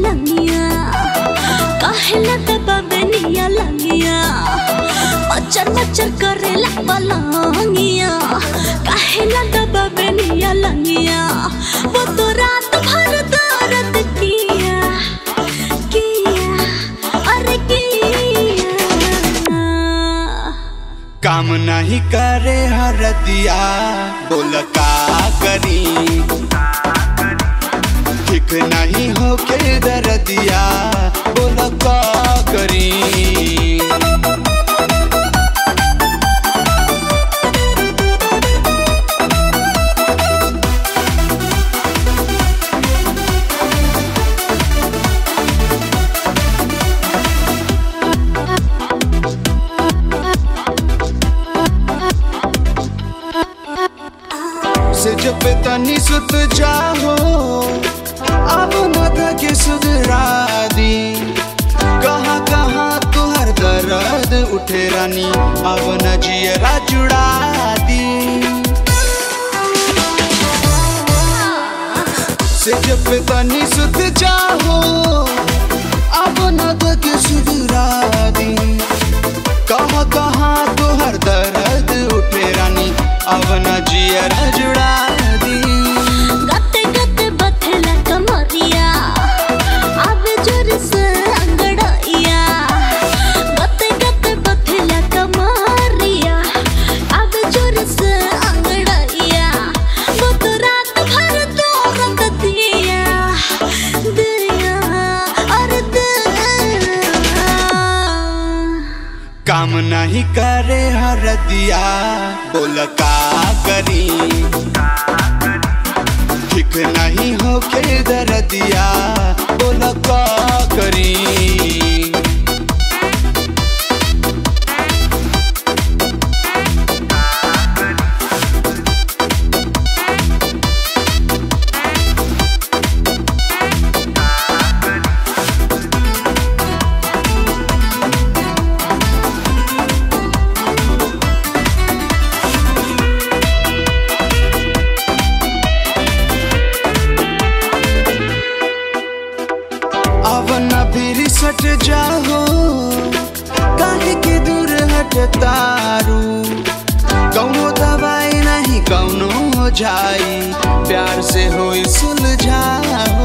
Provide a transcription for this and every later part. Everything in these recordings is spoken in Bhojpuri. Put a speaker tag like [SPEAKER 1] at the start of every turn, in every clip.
[SPEAKER 1] लंगिया काहेला दबावेनिया लंगिया मचर मचर करेला पलंगिया काहेला दबावेनिया लंगिया वो तो रात भर दर्द किया अरे किया
[SPEAKER 2] काम नहीं करे हरदिया बोल का करी ठीक नहीं हो के दर्दिया बोल का करी से जब तनी सुत जाओ अब न थके सुधरा दी कहाँ कहाँ तुहर दर्द उठे रानी अब न जियरा जुड़ा दी से जब तनी सुत जाओ अब न थके सुधरा दी कहाँ कहाँ तुहर दर्द उठे रानी अब न जियरा जुड़ा दी
[SPEAKER 1] गते गते बथेला कमरिया अब जोर से अंगड़िया गते गते बथेला कमरिया अब जोर से अंगड़िया वो तो रात भर दर्द दिया और दिया
[SPEAKER 2] काम नहीं करे हरदिया बोल का करी ठीक नहीं हो के दर्दिया बोल का करी फिर सट जाओ काहे के दूर हट तारू कौनो दवाई नहीं कौनो हो जाई प्यार से होई सुलझाओ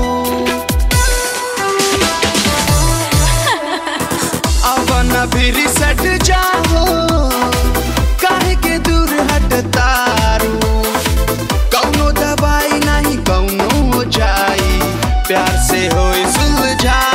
[SPEAKER 2] अब न फिर सट जाओ काहे के दूर हट तारू कौनो दवाई नहीं कौनो हो जाई प्यार से होई सुलझाओ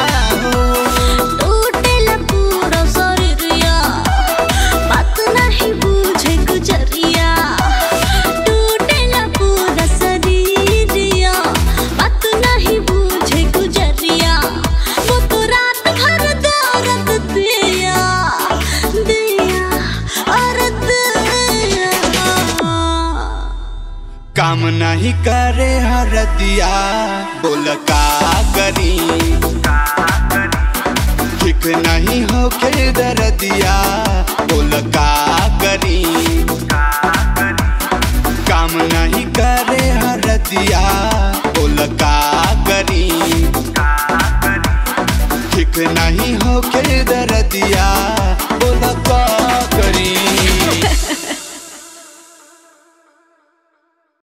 [SPEAKER 2] काम नहीं करे हरदिया बोल का करी ठीक नहीं हो के दर्दिया बोल का करी काम नहीं करे हरदिया बोल का करी ठीक नहीं हो के दर्दिया बोल का